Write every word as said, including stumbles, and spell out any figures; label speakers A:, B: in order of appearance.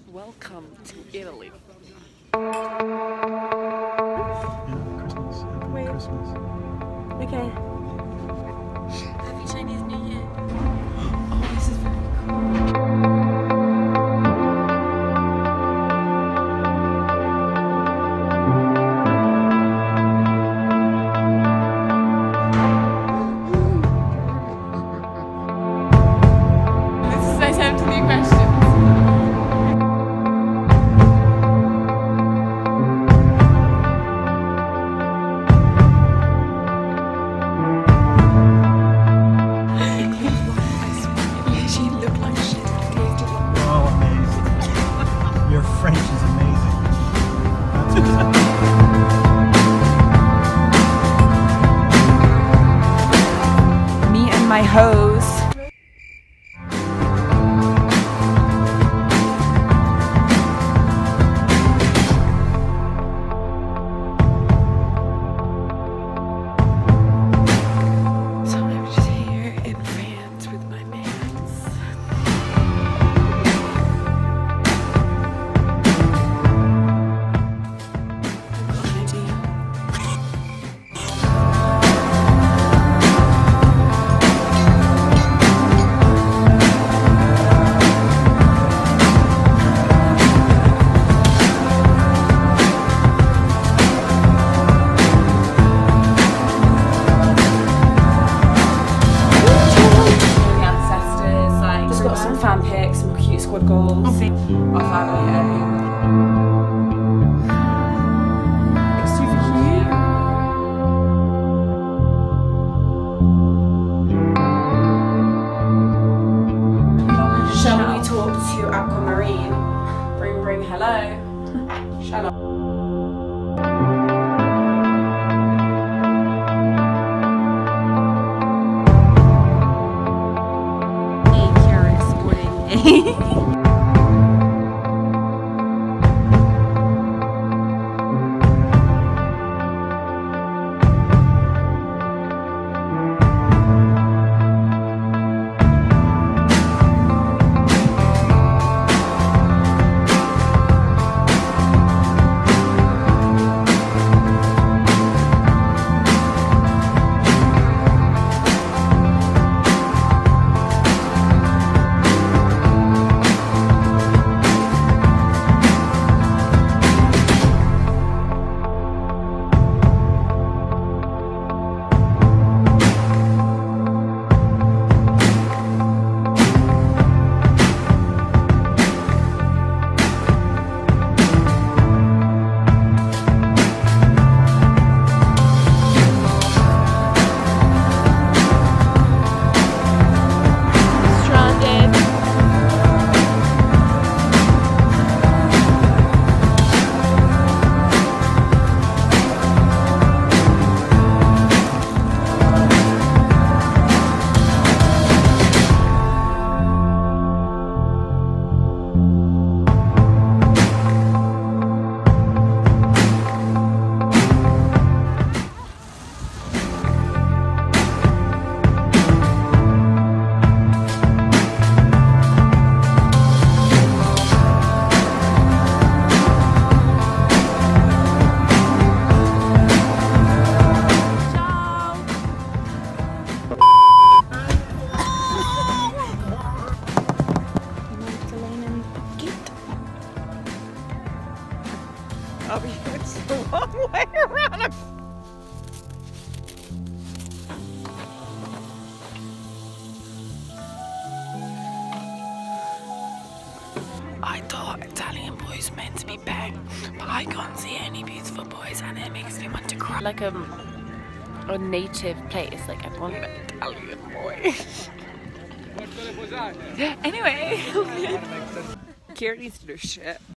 A: Welcome to Italy.
B: Yeah, Christmas. Happy
C: Wait.
B: Christmas.
C: Okay.
A: Happy Chinese New Year. Oh, this is very This is nice time to new questions.
B: Oh, amazing. Your French is amazing.
C: Me and my hose.
A: So I'm just here in France with my mans. What can I do?
C: The ancestors, like, just got some fan pics, some cute squad goals. Our family home. It's super cute. Shall we talk to Aquamarine? Bring, bring, hello. Shall I?
A: Oh, it's the wrong way around. I thought Italian boys meant to be bang, but I can't see any beautiful boys and it makes me want to cry. Like a, a native place, like I want an Italian boy. Anyway, Kira needs to do shit.